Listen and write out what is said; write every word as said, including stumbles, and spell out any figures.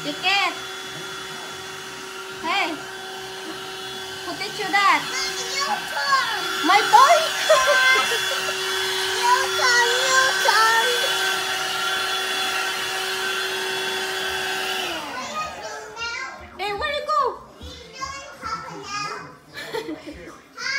You can't. Hey, who teach you that? Your turn. My toy? Your turn, your turn. Hey, where you go? He's doing Papa now.